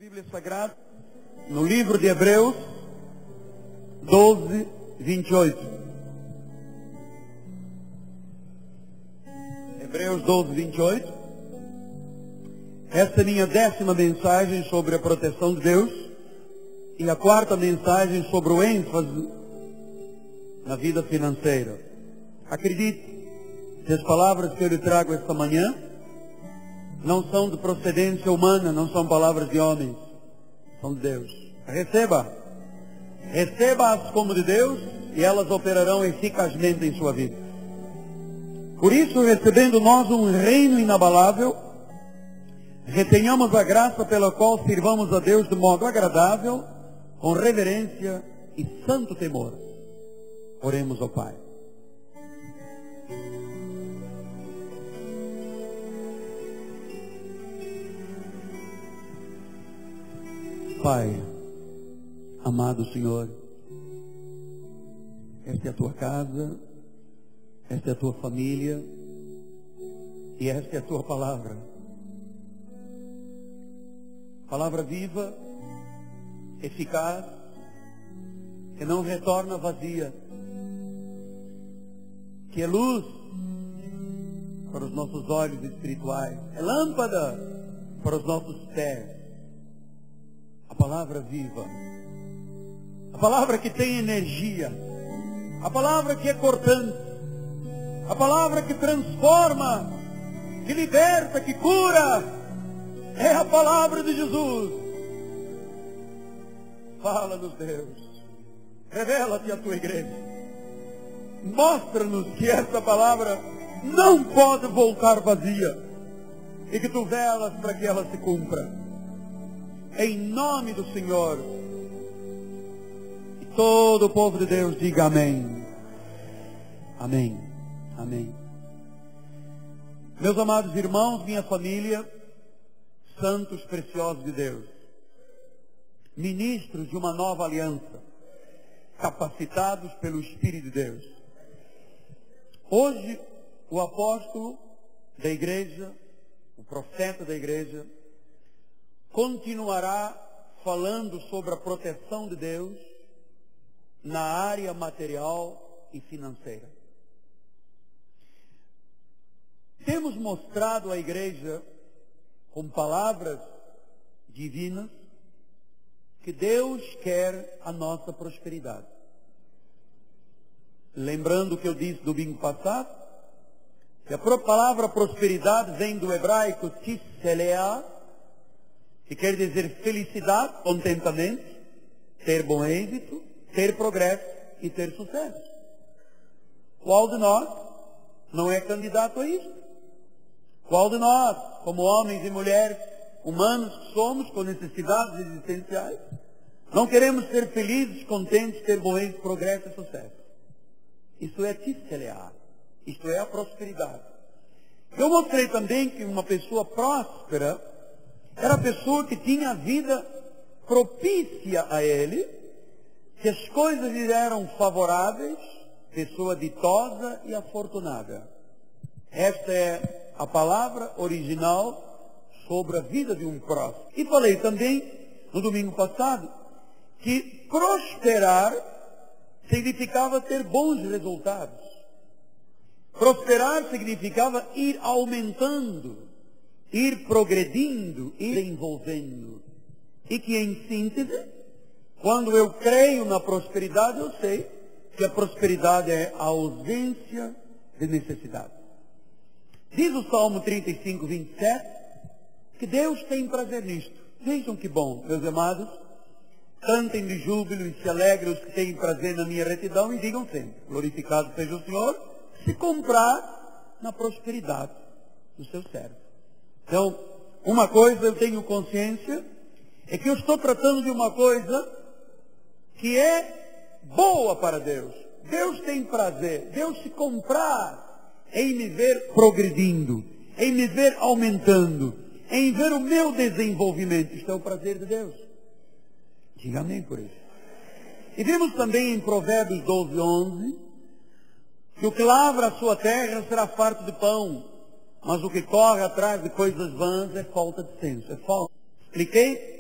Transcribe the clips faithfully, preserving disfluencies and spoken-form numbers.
Bíblia Sagrada, no livro de Hebreus doze, vinte e oito. Hebreus doze, vinte e oito. Esta é a minha décima mensagem sobre a proteção de Deus e a quarta mensagem sobre o ênfase na vida financeira. Acredite que as palavras que eu lhe trago esta manhã não são de procedência humana, não são palavras de homens, são de Deus. Receba, receba-as como de Deus e elas operarão eficazmente em sua vida. Por isso, recebendo nós um reino inabalável, retenhamos a graça pela qual sirvamos a Deus de modo agradável, com reverência e santo temor. Oremos ao Pai. Pai, amado Senhor, esta é a tua casa, esta é a tua família e esta é a tua palavra. Palavra viva, eficaz, que não retorna vazia, que é luz para os nossos olhos espirituais, é lâmpada para os nossos pés. A palavra viva, a palavra que tem energia, a palavra que é cortante, a palavra que transforma, que liberta, que cura, é a palavra de Jesus. Fala-nos, Deus, revela-te à tua igreja, mostra-nos que essa palavra não pode voltar vazia e que tu velas para que ela se cumpra. Em nome do Senhor. E todo o povo de Deus diga amém. Amém. Amém. Meus amados irmãos, minha família, santos preciosos de Deus, ministros de uma nova aliança, capacitados pelo Espírito de Deus. Hoje, o apóstolo da igreja, o profeta da igreja, continuará falando sobre a proteção de Deus na área material e financeira. Temos mostrado à igreja, com palavras divinas, que Deus quer a nossa prosperidade. Lembrando o que eu disse domingo passado, que a palavra prosperidade vem do hebraico tisselea, que quer dizer felicidade, contentamento, ter bom êxito, ter progresso e ter sucesso. Qual de nós não é candidato a isso? Qual de nós, como homens e mulheres humanos que somos, com necessidades existenciais, não queremos ser felizes, contentes, ter bom êxito, progresso e sucesso? Isso é tisselea, isto é a prosperidade. Eu mostrei também que uma pessoa próspera era a pessoa que tinha a vida propícia a ele, que as coisas lhe eram favoráveis, pessoa ditosa e afortunada. Esta é a palavra original sobre a vida de um próspero. E falei também, no domingo passado, que prosperar significava ter bons resultados. Prosperar significava ir aumentando, ir progredindo, ir envolvendo. E que, em síntese, quando eu creio na prosperidade, eu sei que a prosperidade é a ausência de necessidade. Diz o Salmo trinta e cinco, vinte e sete, que Deus tem prazer nisto. Vejam que bom, meus amados, cantem de júbilo e se alegrem os que têm prazer na minha retidão e digam sempre, glorificado seja o Senhor, se comprar na prosperidade do seu servo. Então, uma coisa eu tenho consciência, é que eu estou tratando de uma coisa que é boa para Deus. Deus tem prazer, Deus se comprar em me ver progredindo, em me ver aumentando, em ver o meu desenvolvimento. Isto é o prazer de Deus. Diga amém por isso. E vimos também em Provérbios doze, onze, que o que lavra a sua terra será farto de pão, mas o que corre atrás de coisas vãs é falta de senso, é falta. Expliquei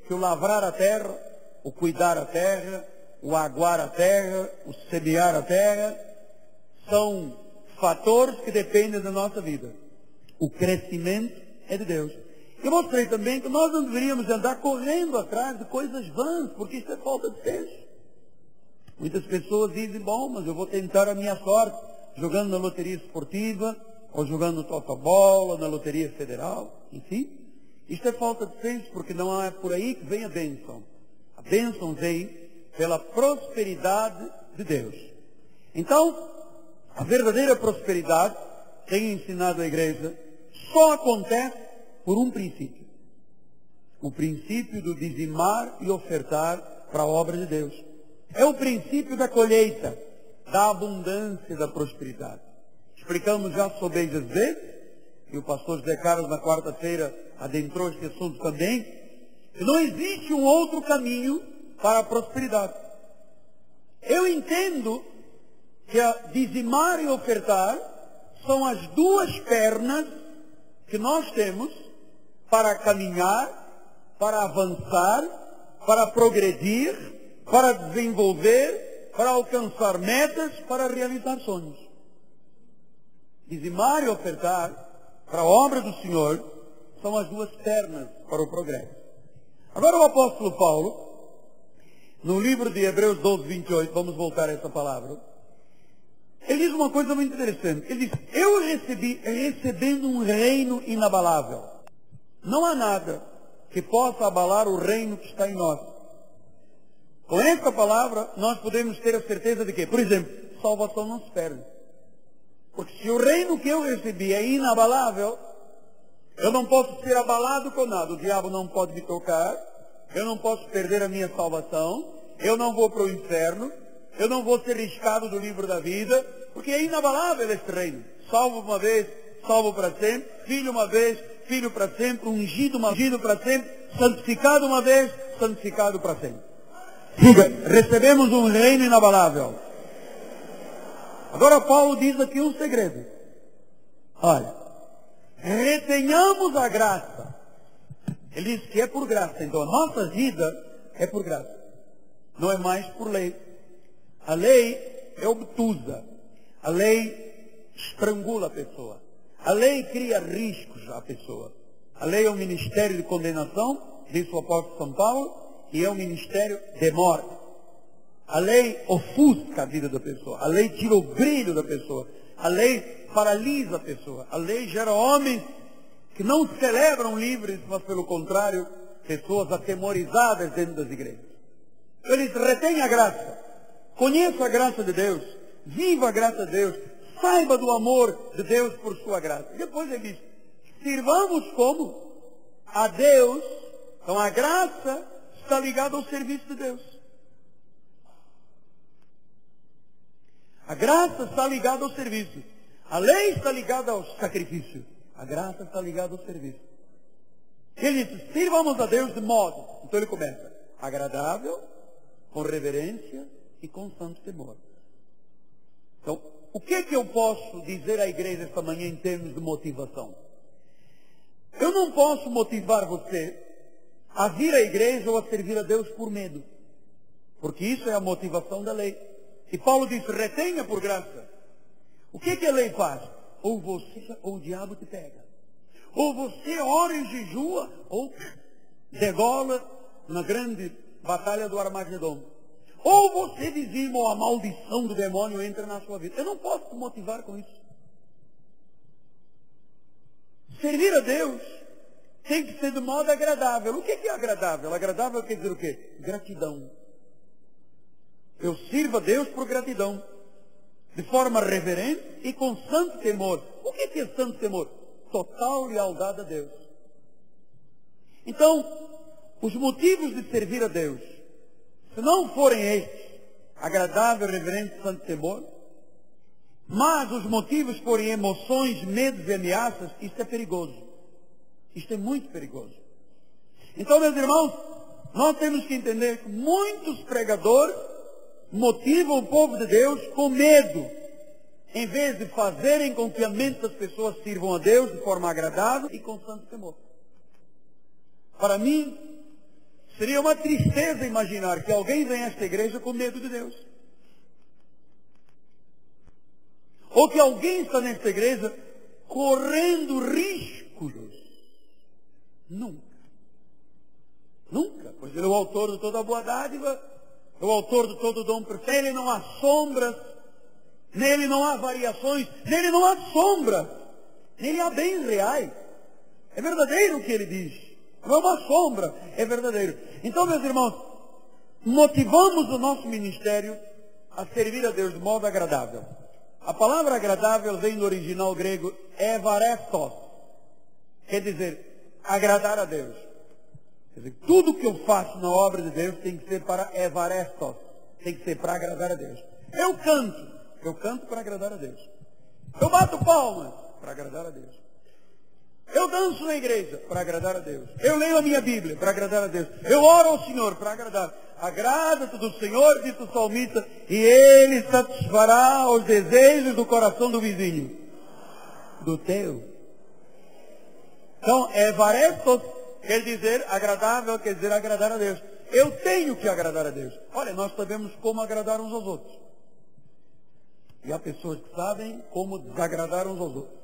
que o lavrar a terra, o cuidar a terra, o aguar a terra, o semear a terra, são fatores que dependem da nossa vida. O crescimento é de Deus. Eu mostrei também que nós não deveríamos andar correndo atrás de coisas vãs, porque isso é falta de senso. Muitas pessoas dizem, bom, mas eu vou tentar a minha sorte, jogando na loteria esportiva, ou jogando no totobola, ou na loteria federal, enfim. Isto é falta de senso, porque não é por aí que vem a bênção. A bênção vem pela prosperidade de Deus. Então, a verdadeira prosperidade, tenho ensinado a igreja, só acontece por um princípio. O princípio do dizimar e ofertar para a obra de Deus. É o princípio da colheita, da abundância, da prosperidade. Explicamos já sobre eles vezes, e o pastor José Carlos na quarta-feira adentrou este assunto também, que não existe um outro caminho para a prosperidade. Eu entendo que a dizimar e ofertar são as duas pernas que nós temos para caminhar, para avançar, para progredir, para desenvolver, para alcançar metas, para realizar sonhos. Dizimar e ofertar para a obra do Senhor são as duas pernas para o progresso. Agora o apóstolo Paulo, no livro de Hebreus doze, vinte e oito, vamos voltar a essa palavra, ele diz uma coisa muito interessante. Ele diz, eu recebi, recebendo um reino inabalável. Não há nada que possa abalar o reino que está em nós. Com essa palavra, nós podemos ter a certeza de que, por exemplo, salvação não se perde. Porque se o reino que eu recebi é inabalável, eu não posso ser abalado com nada. O diabo não pode me tocar, eu não posso perder a minha salvação, eu não vou para o inferno, eu não vou ser riscado do livro da vida, porque é inabalável esse reino. Salvo uma vez, salvo para sempre, filho uma vez, filho para sempre, ungido, ungido para sempre, santificado uma vez, santificado para sempre. Diga, recebemos um reino inabalável. Agora Paulo diz aqui um segredo. Olha, retenhamos a graça. Ele diz que é por graça. Então a nossa vida é por graça. Não é mais por lei. A lei é obtusa. A lei estrangula a pessoa. A lei cria riscos à pessoa. A lei é um ministério de condenação, diz o apóstolo São Paulo, e é um ministério de morte. A lei ofusca a vida da pessoa. A lei tira o brilho da pessoa. A lei paralisa a pessoa. A lei gera homens que não se celebram livres, mas pelo contrário, pessoas atemorizadas dentro das igrejas. Eles retêm a graça. Conheça a graça de Deus. Viva a graça de Deus. Saiba do amor de Deus por sua graça. Depois ele diz, sirvamos como? A Deus. Então a graça está ligada ao serviço de Deus. A graça está ligada ao serviço. A lei está ligada ao sacrifício. A graça está ligada ao serviço. Ele diz, sirvamos a Deus de modo. Então ele começa, agradável, com reverência e com santo temor. Então, o que é que eu posso dizer à igreja esta manhã em termos de motivação? Eu não posso motivar você a vir à igreja ou a servir a Deus por medo. Porque isso é a motivação da lei. E Paulo diz, retenha por graça. O que, que a lei faz? Ou você, ou o diabo te pega. Ou você ora e jejua, ou degola na grande batalha do Armagedon. Ou você dizima, ou a maldição do demônio entra na sua vida. Eu não posso te motivar com isso. Servir a Deus tem que ser de modo agradável. O que, que é agradável? Agradável quer dizer o quê? Gratidão. Eu sirvo a Deus por gratidão, de forma reverente e com santo temor. O que é santo temor? Total lealdade a Deus. Então, os motivos de servir a Deus, se não forem estes, agradável, reverente e santo temor, mas os motivos forem emoções, medos e ameaças, isto é perigoso. Isto é muito perigoso. Então, meus irmãos, nós temos que entender que muitos pregadores motivam o povo de Deus com medo, em vez de fazerem com que a mente das pessoas sirvam a Deus de forma agradável e com santo temor. Para mim, Seria uma tristeza imaginar que alguém vem a esta igreja com medo de Deus. Ou que alguém está nesta igreja correndo riscos. Nunca. Nunca. Pois ele é o autor de toda a boa dádiva, é o autor de todo o dom perfeito. Nele não há sombras, nele não há variações, nele não há sombras, nele há bens reais. É verdadeiro o que ele diz. Não é uma sombra, é verdadeiro. Então, meus irmãos, motivamos o nosso ministério a servir a Deus de modo agradável. A palavra agradável vem do original grego evarestos. Quer dizer, agradar a Deus. Quer dizer, tudo que eu faço na obra de Deus tem que ser para evarestos. Tem que ser para agradar a Deus. Eu canto. Eu canto para agradar a Deus. Eu bato palmas para agradar a Deus. Eu danço na igreja para agradar a Deus. Eu leio a minha Bíblia para agradar a Deus. Eu oro ao Senhor para agradar. Agrada-te do Senhor, diz o salmista, e Ele satisfará os desejos do coração do vizinho. Do teu. Então, evarestos quer dizer agradável, quer dizer agradar a Deus. Eu tenho que agradar a Deus. Olha, nós sabemos como agradar uns aos outros. E há pessoas que sabem como desagradar uns aos outros.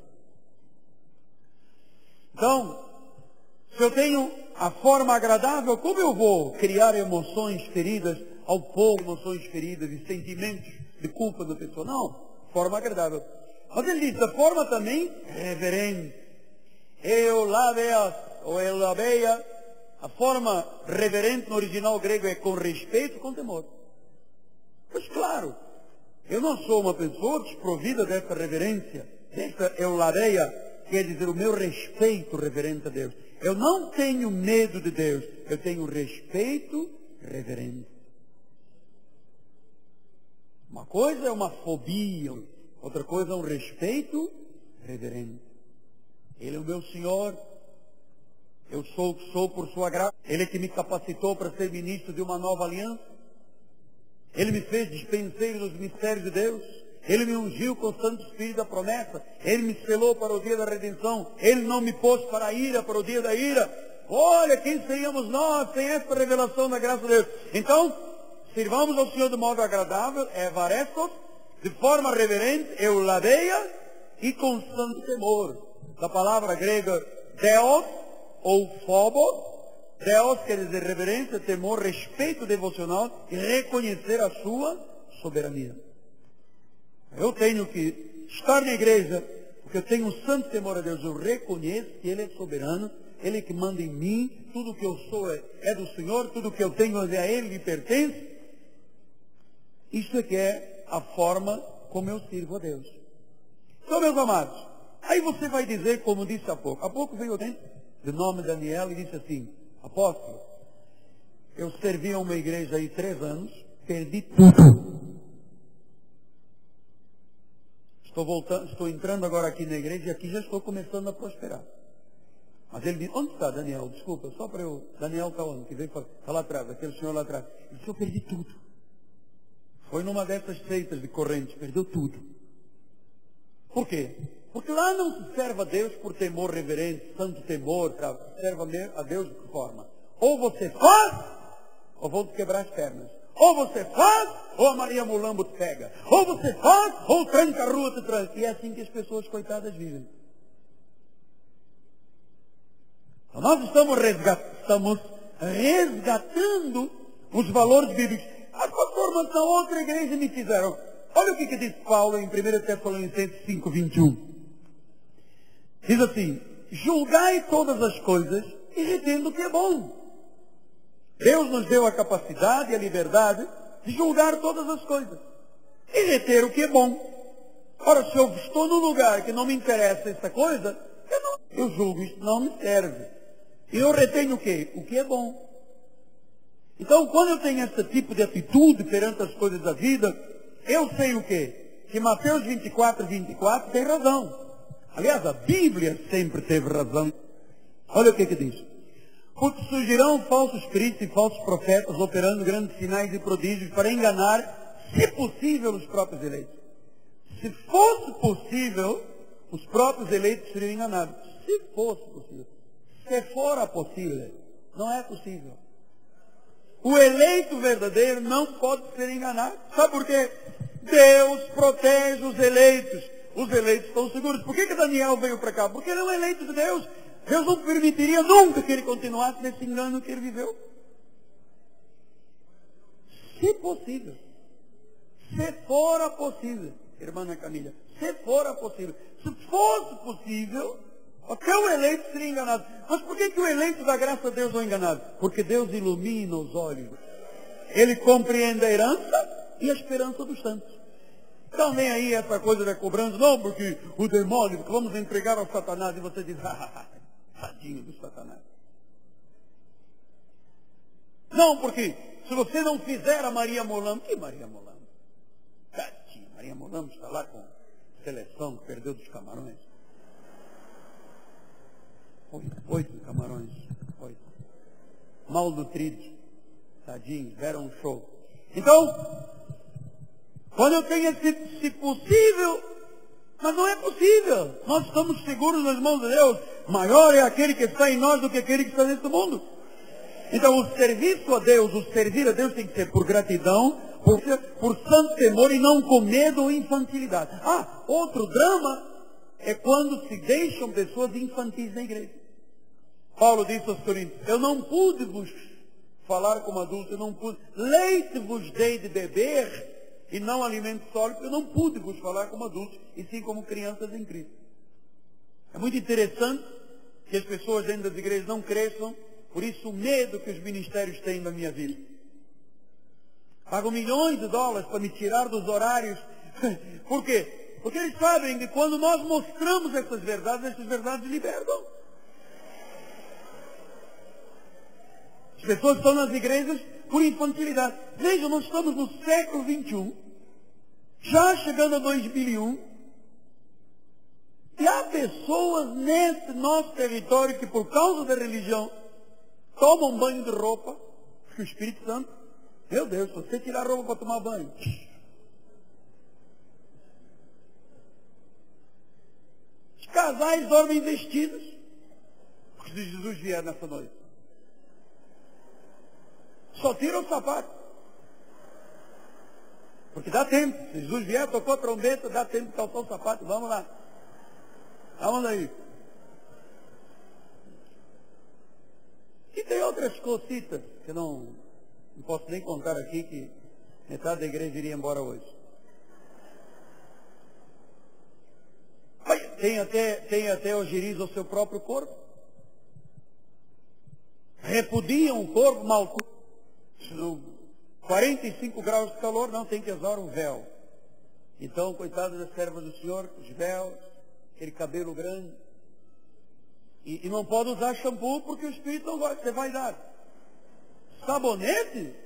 Então, se eu tenho a forma agradável, como eu vou criar emoções feridas ao povo, emoções feridas e sentimentos de culpa da pessoa? Não, forma agradável. Mas ele diz, da forma também reverente. Eu laveas, ou eu laveia, a forma reverente no original grego é com respeito, com temor. Pois claro, eu não sou uma pessoa desprovida dessa reverência, dessa euladeia, quer dizer, o meu respeito reverente a Deus. Eu não tenho medo de Deus, eu tenho respeito reverente. Uma coisa é uma fobia, outra coisa é um respeito reverente. Ele é o meu Senhor, eu sou o que sou por sua graça, Ele é que me capacitou para ser ministro de uma nova aliança, Ele me fez dispenseiro dos mistérios de Deus, Ele me ungiu com o Santo Espírito da promessa, Ele me selou para o dia da redenção, Ele não me pôs para a ira, para o dia da ira. Olha, quem seríamos nós sem essa revelação da graça de Deus? Então, sirvamos ao Senhor de modo agradável, evarestos, de forma reverente, euladeia e com santo temor. Da palavra grega Deus ou phobos. Deus quer dizer reverência, temor, respeito devocional e reconhecer a sua soberania. Eu tenho que estar na igreja, porque eu tenho um santo temor a Deus. Eu reconheço que Ele é soberano, Ele é que manda em mim, tudo que eu sou é, é do Senhor, tudo que eu tenho é a Ele, lhe pertence. Isso é que é a forma como eu sirvo a Deus. Então, meus amados, aí você vai dizer, como disse há pouco, há pouco veio alguém de nome Daniel e disse assim, apóstolo, eu servi a uma igreja aí três anos, perdi tudo. Estou voltando, estou entrando agora aqui na igreja e aqui já estou começando a prosperar. Mas ele disse, onde está Daniel? Desculpa, só para eu... Daniel está onde? Que veio para... Está lá atrás, aquele senhor lá atrás. Ele disse, eu perdi tudo. Foi numa dessas seitas de correntes, perdeu tudo. Por quê? Porque lá não se serve a Deus por temor reverente, santo temor, serve a Deus de que forma? Ou você faz, ou vão te quebrar as pernas. Ou você faz, ou a Maria Mulambo te pega. Ou você faz, ou o tranca-rua te tranca. E é assim que as pessoas coitadas vivem. Então, nós estamos, resgat, estamos resgatando os valores bíblicos. Ah, pastor, mas na outra igreja me fizeram. Olha o que, que diz Paulo em primeira Tessalonicenses cinco, vinte e um. Diz assim, julgai todas as coisas e retendo o que é bom. Deus nos deu a capacidade e a liberdade de julgar todas as coisas e reter o que é bom. Ora, se eu estou num lugar que não me interessa essa coisa, eu, não, eu julgo, isso não me serve. E eu retenho o quê? O que é bom. Então, quando eu tenho esse tipo de atitude perante as coisas da vida, eu sei o quê? Que Mateus vinte e quatro, vinte e quatro tem razão. Aliás, a Bíblia sempre teve razão. Olha o que que diz. Porque surgirão falsos cristos e falsos profetas operando grandes sinais e prodígios para enganar, se possível, os próprios eleitos. Se fosse possível, os próprios eleitos seriam enganados. Se fosse possível. Se fora possível, não é possível. O eleito verdadeiro não pode ser enganado. Sabe por quê? Deus protege os eleitos. Os eleitos estão seguros. Por que que Daniel veio para cá? Porque ele é um eleito de Deus. Deus não permitiria nunca que ele continuasse nesse engano que ele viveu. Se possível. Se fora possível. Irmã Camila. Se fora possível. Se fosse possível, até o eleito seria enganado. Mas por que que o eleito da graça de Deus não é enganado? Porque Deus ilumina os olhos. Ele compreende a herança e a esperança dos santos. Então vem aí essa coisa da cobrança. Não, porque o demônio, porque vamos entregar ao Satanás. E você diz, ah, tadinho do Satanás. Não, porque se você não fizer a Maria Molano, que Maria Molano? Tadinho, Maria Molano está lá com a seleção que perdeu dos Camarões. Oito, oito camarões, oito. Malnutridos, tadinhos, deram um show. Então, quando eu tenho esse, se possível, mas não é possível. Nós estamos seguros nas mãos de Deus. Maior é aquele que está em nós do que aquele que está nesse mundo. Então, o serviço a Deus, o servir a Deus tem que ser por gratidão, por, por santo temor e não com medo ou infantilidade. Ah, outro drama é quando se deixam pessoas infantis na igreja. Paulo disse aos Coríntios, eu não pude vos falar como adulto, eu não pude, leite vos dei de beber e não alimento sólido, eu não pude vos falar como adultos, e sim como crianças em Cristo. É muito interessante que as pessoas dentro das igrejas não cresçam, por isso o medo que os ministérios têm na minha vida. Pagam milhões de dólares para me tirar dos horários. Por quê? Porque eles sabem que quando nós mostramos essas verdades, essas verdades libertam. As pessoas estão nas igrejas por infantilidade. Vejam, nós estamos no século vinte e um, já chegando a dois mil e um, e há pessoas nesse nosso território que por causa da religião tomam banho de roupa, porque o Espírito Santo, meu Deus, se você tirar a roupa para tomar banho, os casais dormem vestidos, porque se Jesus vier nessa noite, só tira o sapato. Porque dá tempo. Se Jesus vier, tocou a trombeta, dá tempo de calçar o sapato. Vamos lá. Vamos aí. E tem outras cositas que não, não posso nem contar aqui, que metade da igreja iria embora hoje. Tem até, tem até ojeriza o seu próprio corpo. Repudiam o corpo mal. quarenta e cinco graus de calor, não tem que usar um véu. Então, coitado das servas do Senhor, os véus, aquele cabelo grande. E, e não pode usar shampoo porque o Espírito não gosta, você vai dar. Sabonete?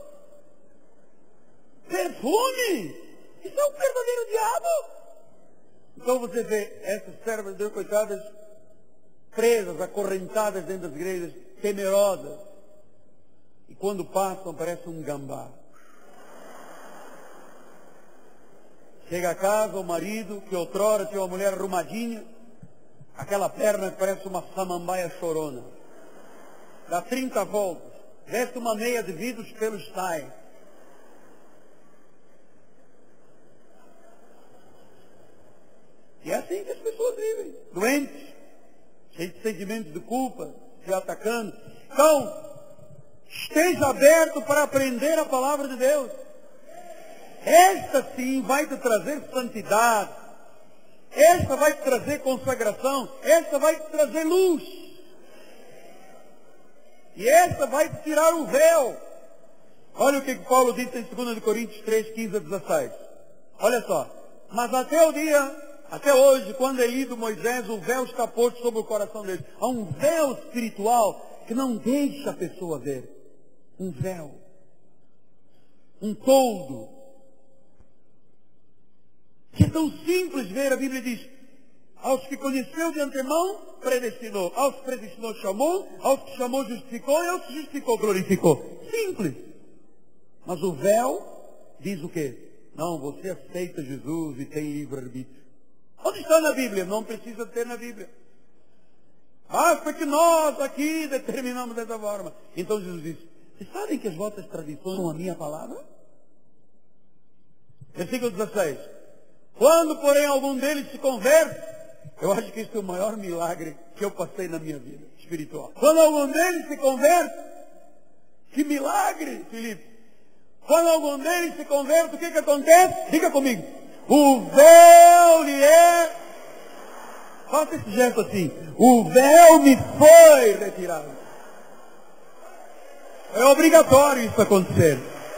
Perfume? Isso é o verdadeiro diabo. Então você vê essas servas de Deus, coitadas, presas, acorrentadas dentro das igrejas, temerosas. E quando passam, parece um gambá. Chega a casa, o marido, que outrora tinha uma mulher arrumadinha, aquela perna que parece uma samambaia chorona. Dá trinta voltas, veste uma meia de vidro, os pelos saem. E é assim que as pessoas vivem, doentes, cheios de sentimentos de culpa, se atacando. Então, esteja aberto para aprender a palavra de Deus. Esta sim vai te trazer santidade. Esta vai te trazer consagração. Esta vai te trazer luz. E esta vai te tirar o véu. Olha o que Paulo disse em dois Coríntios três, quinze a dezesseis. Olha só. Mas até o dia, até hoje, quando é lido Moisés, o véu está posto sobre o coração deles. Há um véu espiritual que não deixa a pessoa ver. Um véu, um toldo, que é tão simples ver. A Bíblia diz, aos que conheceu de antemão, predestinou, aos que predestinou, chamou, aos que chamou, justificou, e aos que justificou, glorificou. Simples. Mas o véu diz o quê? Não, você aceita Jesus e tem livre-arbítrio. Onde está na Bíblia? Não precisa ter na Bíblia. Basta que nós aqui determinamos dessa forma. Então Jesus diz, Vocês sabem que as vossas tradições são a minha palavra? Versículo dezesseis. Quando, porém, algum deles se converte, eu acho que isso é o maior milagre que eu passei na minha vida espiritual. Quando algum deles se converte, que milagre, Filipe! Quando algum deles se converte, o que que acontece? Diga comigo. O véu lhe é... Faça esse gesto assim. O véu me foi retirado. É obrigatório isso acontecer.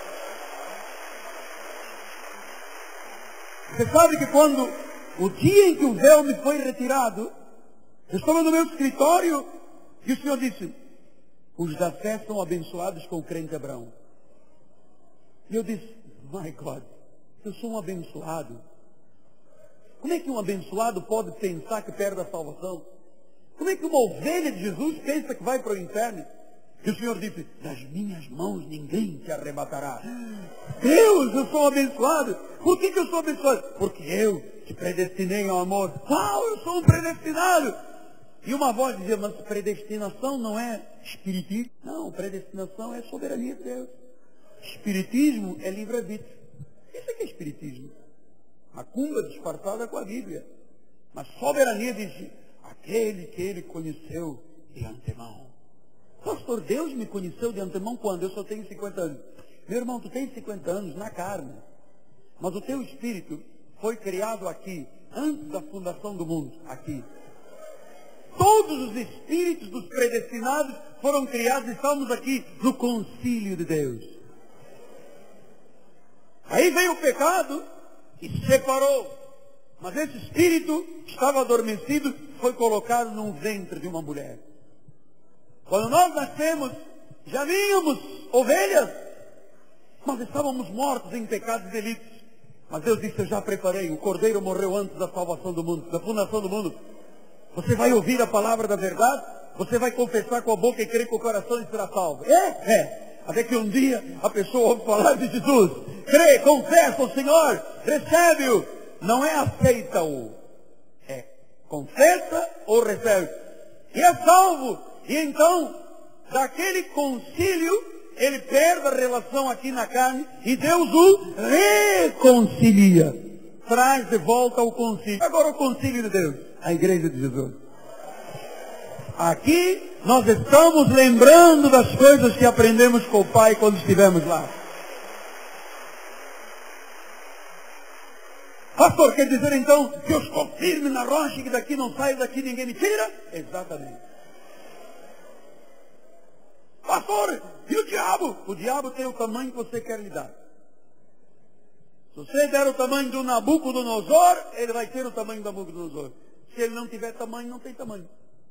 Você sabe que quando, o dia em que o véu me foi retirado, eu estava no meu escritório e o Senhor disse, os da fé são abençoados com o crente Abraão. E eu disse, my God, eu sou um abençoado. Como é que um abençoado pode pensar que perde a salvação? Como é que uma ovelha de Jesus pensa que vai para o inferno? E o Senhor disse, das minhas mãos ninguém te arrebatará. Deus, eu sou abençoado. Por que que eu sou abençoado? Porque eu te predestinei ao amor. Uau, eu sou um predestinado. E uma voz dizia, mas predestinação não é espiritismo? Não, predestinação é soberania de Deus. Espiritismo é livre-arbítrio. Isso é que é espiritismo. Macumba disfarçada com a Bíblia. Mas soberania diz, aquele que ele conheceu de antemão. Pastor, Deus me conheceu de antemão quando? Eu só tenho cinquenta anos. Meu irmão, tu tens cinquenta anos na carne. Mas o teu espírito foi criado aqui, antes da fundação do mundo, aqui. Todos os espíritos dos predestinados foram criados e estamos aqui no concílio de Deus. Aí veio o pecado e separou. Mas esse espírito estava adormecido, foi colocado num ventre de uma mulher. Quando nós nascemos, já vínhamos ovelhas, mas estávamos mortos em pecados e delitos. Mas Deus disse, eu já preparei, o cordeiro morreu antes da salvação do mundo, da fundação do mundo. Você vai ouvir a palavra da verdade, você vai confessar com a boca e crer com o coração e será salvo. É? É. Até que um dia a pessoa ouve falar de Jesus, crê, confessa o Senhor, recebe-o. Não é aceita-o, é confessa ou recebe. E é salvo. E então, daquele concílio, ele perde a relação aqui na carne e Deus o reconcilia. Traz de volta ao concílio. Agora o concílio de Deus, a igreja de Jesus. Aqui nós estamos lembrando das coisas que aprendemos com o Pai quando estivemos lá. Pastor, quer dizer então que eu estou firme na rocha e que daqui não saio, daqui ninguém me tira? Exatamente. Pastor, e o diabo? O diabo tem o tamanho que você quer lhe dar. Se você der o tamanho do Nabucodonosor, ele vai ter o tamanho do Nabucodonosor. Se ele não tiver tamanho, não tem tamanho.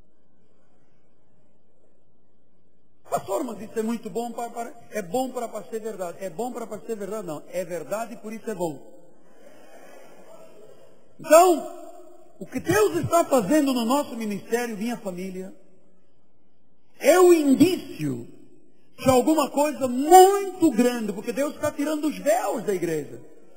Pastor, mas isso é muito bom para, para é bom para, para ser verdade. É bom para, para ser verdade? Não. É verdade e por isso é bom. Então, o que Deus está fazendo no nosso ministério, minha família, é o indício de alguma coisa muito grande, porque Deus está tirando os véus da igreja.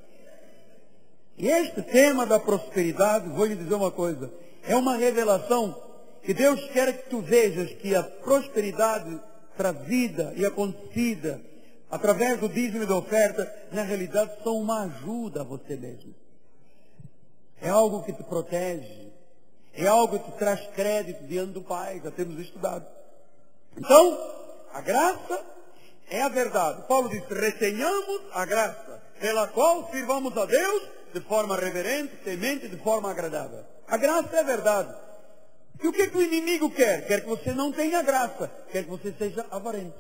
E este tema da prosperidade, vou lhe dizer uma coisa, é uma revelação que Deus quer que tu vejas que a prosperidade trazida e acontecida através do dízimo e da oferta, na realidade são uma ajuda a você mesmo. É algo que te protege, é algo que te traz crédito diante do Pai, já temos estudado. Então, a graça é a verdade. Paulo diz, retenhamos a graça, pela qual sirvamos a Deus de forma reverente, temente, de forma agradável. A graça é a verdade. E o que, que o inimigo quer? Quer que você não tenha graça, quer que você seja avarento.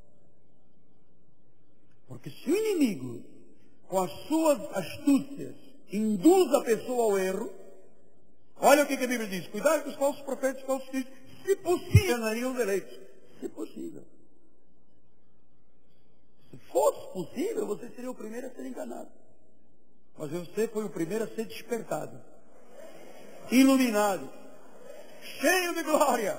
Porque se o inimigo, com as suas astúcias, induz a pessoa ao erro, olha o que, que a Bíblia diz, cuidado com os falsos profetas e falsos cristos, se possível, enganariam os eleitos. Se possível. Se fosse possível, você seria o primeiro a ser enganado. Mas você foi o primeiro a ser despertado, iluminado, cheio de glória.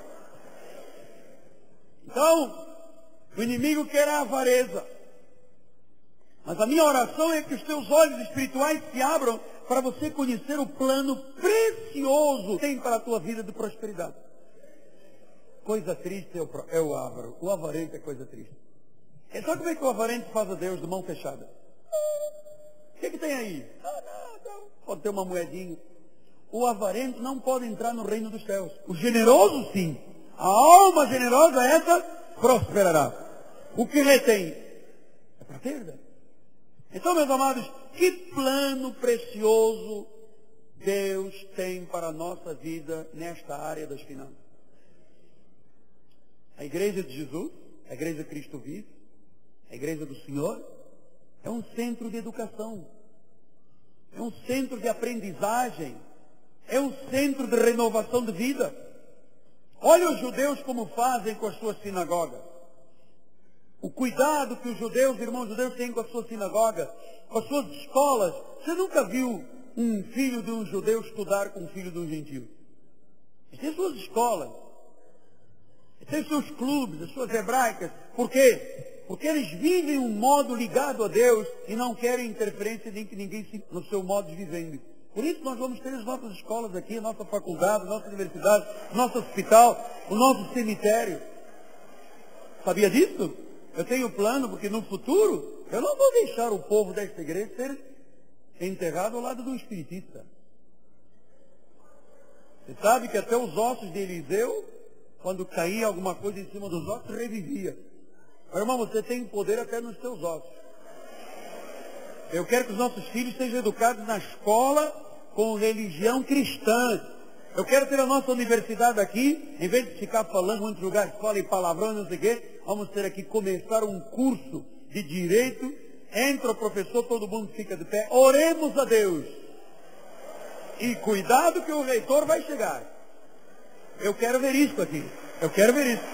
Então, o inimigo quer a avareza. Mas a minha oração é que os teus olhos espirituais se abram para você conhecer o plano precioso que tem para a tua vida de prosperidade. Coisa triste é o, é o avaro. O avarento é coisa triste. E sabe como é que o avarento faz a Deus de mão fechada? O que, que tem aí? Ah, não, não. Pode ter uma moedinha. O avarento não pode entrar no reino dos céus. O generoso, sim. A alma generosa, essa, prosperará. O que retém é para a perda. Então, meus amados, que plano precioso Deus tem para a nossa vida nesta área das finanças. A igreja de Jesus, a igreja de Cristo vive, a igreja do Senhor, é um centro de educação, é um centro de aprendizagem, é um centro de renovação de vida. Olha os judeus como fazem com as suas sinagogas. O cuidado que os judeus, irmãos judeus, têm com a sua sinagoga, com as suas escolas. Você nunca viu um filho de um judeu estudar com um filho de um gentio? Eles têm suas escolas, eles têm seus clubes, as suas hebraicas. Por quê? Porque eles vivem um modo ligado a Deus e não querem interferência de ninguém no seu modo de viver. Por isso nós vamos ter as nossas escolas aqui, a nossa faculdade, a nossa universidade, o nosso hospital, o nosso cemitério. Sabia disso? Eu tenho plano, porque no futuro eu não vou deixar o povo desta igreja ser enterrado ao lado do espiritista. Você sabe que até os ossos de Eliseu, quando caía alguma coisa em cima dos ossos, revivia. Mas, irmão, você tem poder até nos seus ossos. Eu quero que os nossos filhos sejam educados na escola com religião cristã. Eu quero ter a nossa universidade aqui, em vez de ficar falando em muitos lugares, escola e palavrão, não sei o quê, vamos ter aqui começar um curso de direito. Entra o professor, todo mundo fica de pé. Oremos a Deus. E cuidado que o reitor vai chegar. Eu quero ver isso aqui. Eu quero ver isso.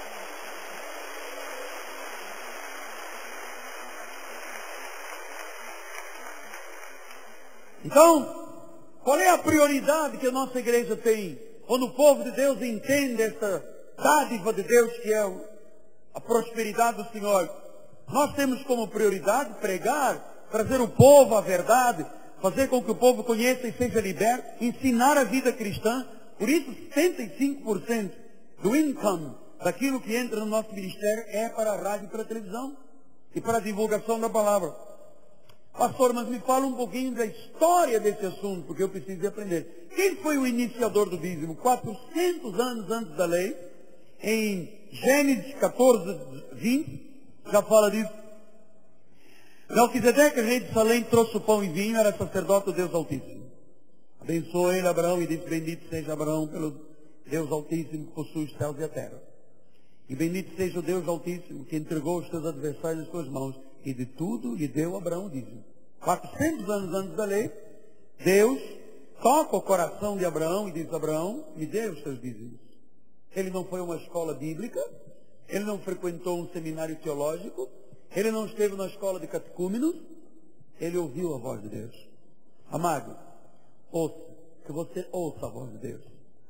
Então, qual é a prioridade que a nossa igreja tem? Quando o povo de Deus entende essa dádiva de Deus que é a prosperidade do Senhor, nós temos como prioridade pregar, trazer o povo à verdade, fazer com que o povo conheça e seja liberto, ensinar a vida cristã. Por isso, setenta e cinco por cento do income daquilo que entra no nosso ministério é para a rádio e para a televisão e para a divulgação da palavra. Pastor, mas me fala um pouquinho da história desse assunto, porque eu preciso de aprender. Quem foi o iniciador do dízimo? quatrocentos anos antes da lei, em Gênesis catorze, vinte, já fala disso. Melquisedeque, rei de Salém, trouxe o pão e vinho, era sacerdote do Deus Altíssimo. Abençoou ele Abraão e disse: bendito seja Abraão pelo Deus Altíssimo que possui os céus e a terra. E bendito seja o Deus Altíssimo que entregou os seus adversários nas suas mãos. E de tudo lhe deu Abraão dízimo. quatrocentos anos antes da lei, Deus toca o coração de Abraão e diz: Abraão, me dê os seus dízimos. Ele não foi a uma escola bíblica, ele não frequentou um seminário teológico, ele não esteve na escola de catecúmenos, ele ouviu a voz de Deus. Amado, ouça, que você ouça a voz de Deus.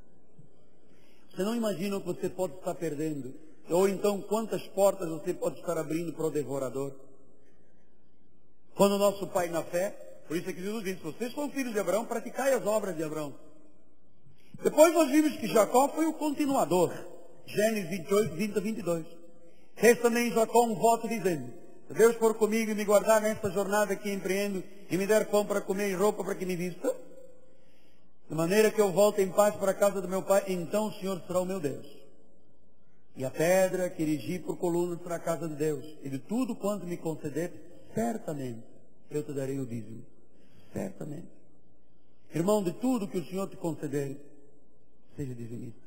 Você não imagina o que você pode estar perdendo, ou então quantas portas você pode estar abrindo para o devorador. Quando o nosso pai na fé, por isso é que Jesus disse: vocês são filhos de Abraão, praticai as obras de Abraão. Depois nós vimos que Jacó foi o continuador. Gênesis vinte e oito, vinte a vinte e dois. Fez também Jacó um voto dizendo: se Deus for comigo e me guardar nesta jornada que empreendo, e me der pão para comer e roupa para que me vista, de maneira que eu volte em paz para a casa do meu pai, então o Senhor será o meu Deus. E a pedra que erigi por coluna será a casa de Deus. E de tudo quanto me conceder, certamente eu te darei o dízimo. Certamente. Irmão, de tudo que o Senhor te conceder, seja dizimista.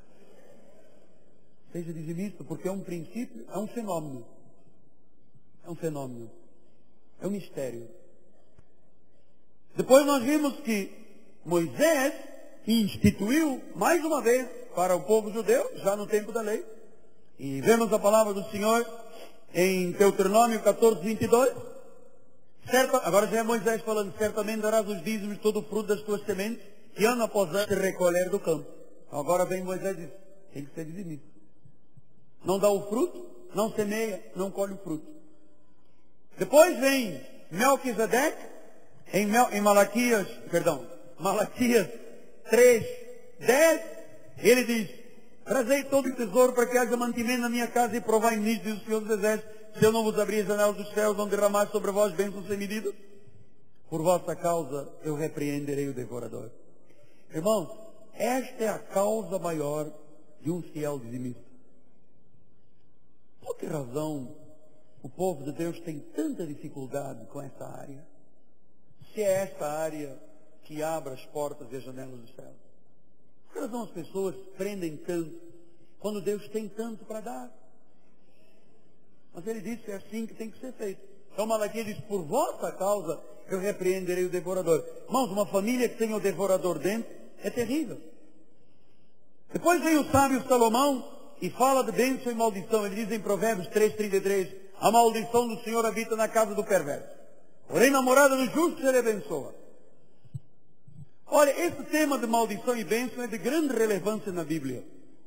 Seja dizimista, porque é um princípio, é um fenômeno. É um fenômeno. É um mistério. Depois nós vimos que Moisés instituiu, mais uma vez, para o povo judeu, já no tempo da lei. E vemos a palavra do Senhor em Deuteronômio catorze, vinte e dois. Certa, agora já é Moisés falando: certamente darás os dízimos de todo o fruto das tuas sementes, e ano após ano te recolher do campo. Então agora vem Moisés e diz: tem que ser dizimista. Não dá o fruto, não semeia, não colhe o fruto. Depois vem Melquisedeque, em, Mel, em Malaquias, perdão, Malaquias três, dez, ele diz: trazei todo o tesouro para que haja mantimento na minha casa e provai nisso, diz o Senhor dos Exércitos, se eu não vos abrir as janelas dos céus, não derramar sobre vós bênçãos sem medida? Por vossa causa eu repreenderei o devorador. Irmãos, esta é a causa maior de um fiel dizimista. Por que razão o povo de Deus tem tanta dificuldade com essa área? Se é esta área que abre as portas e as janelas dos céus. Por que razão as pessoas prendem tanto quando Deus tem tanto para dar? Mas ele disse que é assim que tem que ser feito. Então Malaquias diz, por vossa causa eu repreenderei o devorador. Irmãos, uma família que tem o devorador dentro é terrível. Depois vem o sábio Salomão e fala de bênção e maldição. Ele diz em Provérbios três, trinta e três, a maldição do Senhor habita na casa do perverso, porém na morada do justo ele abençoa. Olha, esse tema de maldição e bênção é de grande relevância na Bíblia.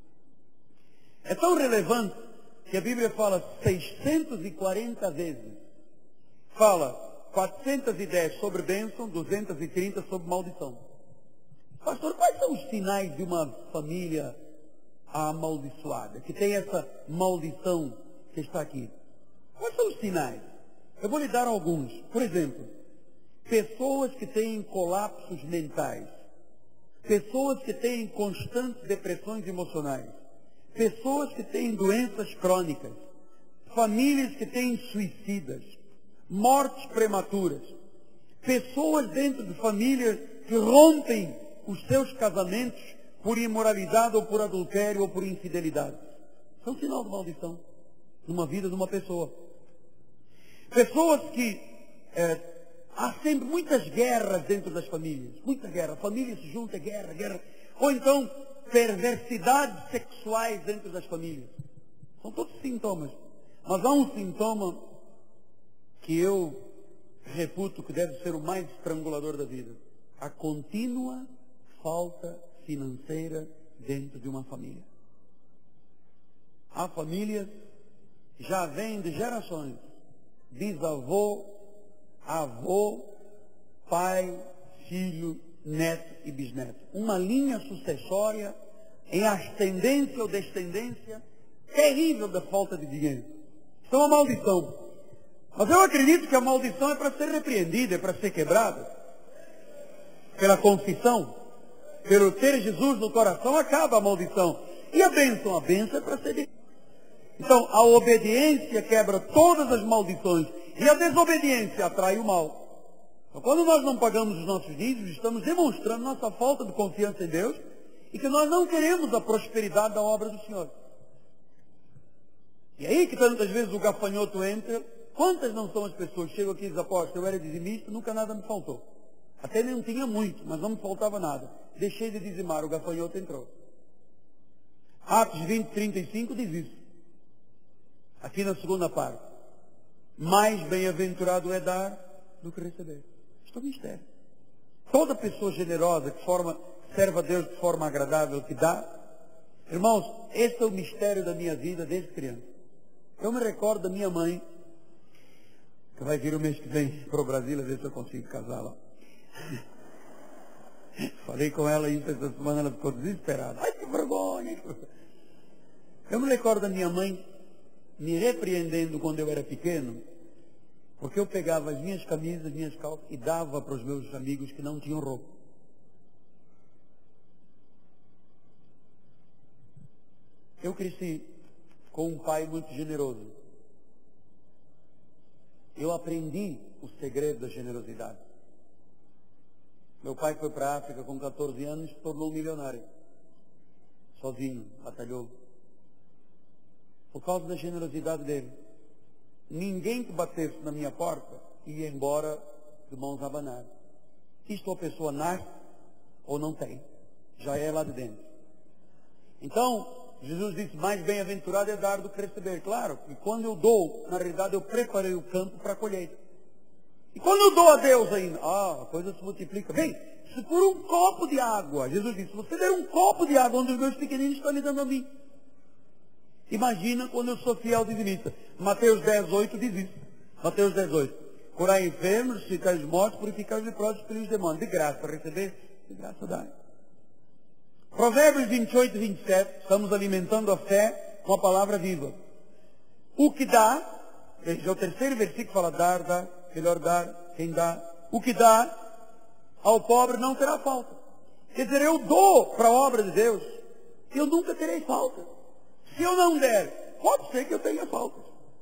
É tão relevante que a Bíblia fala seiscentas e quarenta vezes. Fala quatrocentas e dez sobre bênção, duzentas e trinta sobre maldição. Pastor, quais são os sinais de uma família amaldiçoada, que tem essa maldição que está aqui? Quais são os sinais? Eu vou lhe dar alguns. Por exemplo, pessoas que têm colapsos mentais, pessoas que têm constantes depressões emocionais, pessoas que têm doenças crônicas, famílias que têm suicidas, mortes prematuras, pessoas dentro de famílias que rompem os seus casamentos por imoralidade ou por adultério ou por infidelidade. Isso é um sinal de maldição numa vida de uma pessoa. Pessoas que é, há sempre muitas guerras dentro das famílias, muita guerra, a família se junta, guerra, guerra, ou então perversidades sexuais dentro das famílias. São todos sintomas. Mas há um sintoma que eu reputo que deve ser o mais estrangulador da vida: a contínua falta financeira dentro de uma família. Há famílias que já vêm de gerações, bisavô, avô, pai, filho, neto e bisneto. Uma linha sucessória em ascendência ou descendência terrível da falta de dinheiro. Isso é uma maldição. Mas eu acredito que a maldição é para ser repreendida, é para ser quebrada. Pela confissão, pelo ter Jesus no coração, acaba a maldição. E a bênção? A bênção é para ser... Então, a obediência quebra todas as maldições. E a desobediência atrai o mal. Então, quando nós não pagamos os nossos dízimos, estamos demonstrando nossa falta de confiança em Deus e que nós não queremos a prosperidade da obra do Senhor. E aí que tantas vezes o gafanhoto entra. Quantas não são as pessoas que chegam aqui e dizem, apóstolo, eu era dizimista, nunca nada me faltou. Até nem tinha muito, mas não me faltava nada. Deixei de dizimar, o gafanhoto entrou. Atos vinte, trinta e cinco diz isso. Aqui na segunda parte. Mais bem-aventurado é dar do que receber. Isto é um mistério. Toda pessoa generosa que forma, serve a Deus de forma agradável, que dá. Irmãos, esse é o mistério da minha vida desde criança. Eu me recordo da minha mãe, que vai vir o mês que vem para o Brasil, a ver se eu consigo casá-la. Falei com ela isso essa semana, ela ficou desesperada. Ai, que vergonha! Eu me recordo da minha mãe me repreendendo quando eu era pequeno, porque eu pegava as minhas camisas, as minhas calças e dava para os meus amigos que não tinham roupa. Eu cresci com um pai muito generoso. Eu aprendi o segredo da generosidade. Meu pai foi para a África com catorze anos e se tornou um milionário. Sozinho, batalhou. Por causa da generosidade dele. Ninguém que batesse na minha porta ia embora de mãos abanadas. Isto a pessoa nasce ou não tem. Já é lá de dentro. Então, Jesus disse, mais bem-aventurado é dar do que receber. Claro, e quando eu dou, na realidade eu preparei o campo para a colheita. E quando eu dou a Deus ainda, ah, a coisa se multiplica. Bem, se por um copo de água, Jesus disse, se você der um copo de água, onde os meus pequeninos estão me dando a mim. Imagina quando eu sou fiel dizimista. Mateus dez, oito diz isso. Mateus dez, oito. Curai enfermos, ressuscitai os mortos, purificai os leprosos, expelir os demônios. De graça, receber, de graça dá. Provérbios vinte e oito, vinte e sete, estamos alimentando a fé com a palavra viva. O que dá, Veja, o terceiro versículo fala, dar, dá, melhor dar, quem dá. O que dá ao pobre não terá falta. Quer dizer, eu dou para a obra de Deus, eu nunca terei falta. Se eu não der, pode ser que eu tenha falta.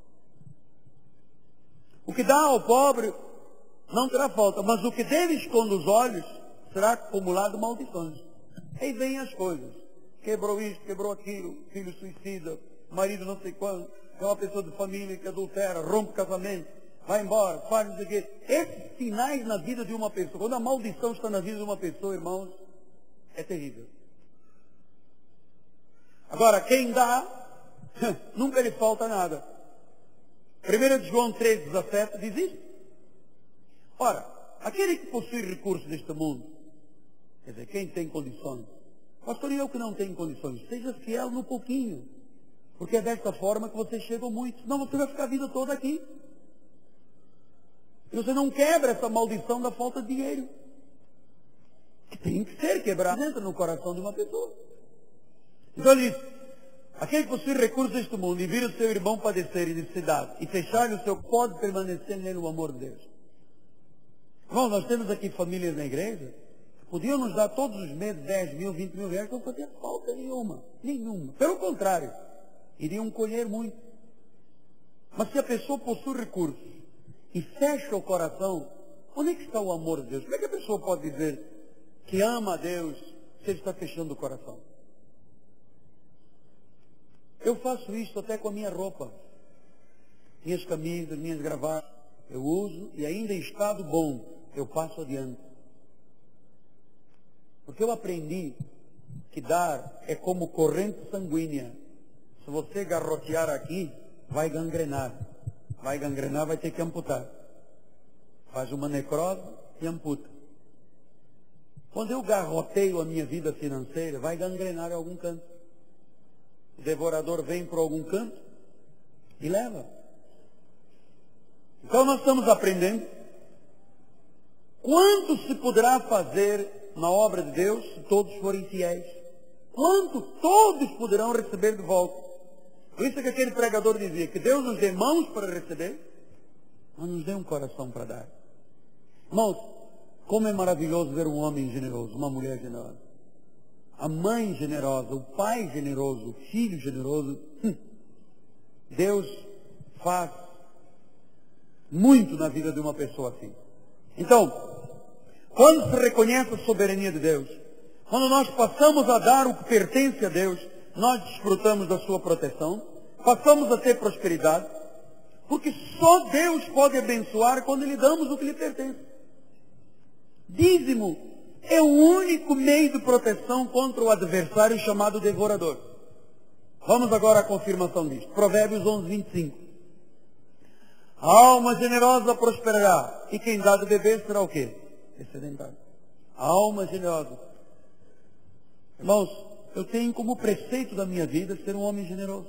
O que dá ao pobre não terá falta, mas o que dele esconde os olhos será acumulado maldições. Aí vem as coisas. Quebrou isto, quebrou aquilo, filho suicida, marido não sei quanto, é uma pessoa de família que adultera, rompe o casamento, vai embora, faz não sei o quê. Esses sinais na vida de uma pessoa, quando a maldição está na vida de uma pessoa, irmãos, é terrível. Agora, quem dá, nunca lhe falta nada. primeira de João três, dezessete diz isso. Ora, aquele que possui recursos deste mundo, quer dizer, quem tem condições, pastor, e eu que não tenho condições, seja fiel no pouquinho, porque é desta forma que você chega muito, senão você vai ficar a vida toda aqui. E você não quebra essa maldição da falta de dinheiro, que tem que ser quebrada, entra no coração de uma pessoa. Então ele diz, aquele que possui recursos deste mundo e vir o seu irmão padecer em necessidade e fechar-lhe o seu, pode permanecer nele o amor de Deus. Irmão, nós temos aqui famílias na igreja, podiam nos dar todos os meses dez mil, vinte mil reais, não fazia falta nenhuma, nenhuma. Pelo contrário, iriam colher muito. Mas se a pessoa possui recursos e fecha o coração, onde é que está o amor de Deus? Como é que a pessoa pode dizer que ama a Deus se ele está fechando o coração? Eu faço isso até com a minha roupa, minhas camisas, minhas gravatas, eu uso e ainda em estado bom, eu passo adiante. Porque eu aprendi que dar é como corrente sanguínea. Se você garrotear aqui, vai gangrenar. Vai gangrenar, vai ter que amputar. Faz uma necrose e amputa. Quando eu garroteio a minha vida financeira, vai gangrenar em algum canto. O devorador vem por algum canto e leva. Então nós estamos aprendendo quanto se poderá fazer na obra de Deus se todos forem fiéis. Quanto todos poderão receber de volta. Por isso que aquele pregador dizia que Deus nos dê mãos para receber, mas nos dê um coração para dar. Irmãos, como é maravilhoso ver um homem generoso, uma mulher generosa. A mãe generosa, o pai generoso, o filho generoso. Hum, Deus faz muito na vida de uma pessoa assim. Então, quando se reconhece a soberania de Deus, quando nós passamos a dar o que pertence a Deus, nós desfrutamos da sua proteção, passamos a ter prosperidade, porque só Deus pode abençoar quando lhe damos o que lhe pertence. Dízimo é o único meio de proteção contra o adversário chamado devorador. Vamos agora à confirmação disto. Provérbios onze, vinte e cinco. A alma generosa prosperará, e quem dá de beber será o quê? Excedentário. A alma generosa. Irmãos, eu tenho como preceito da minha vida ser um homem generoso.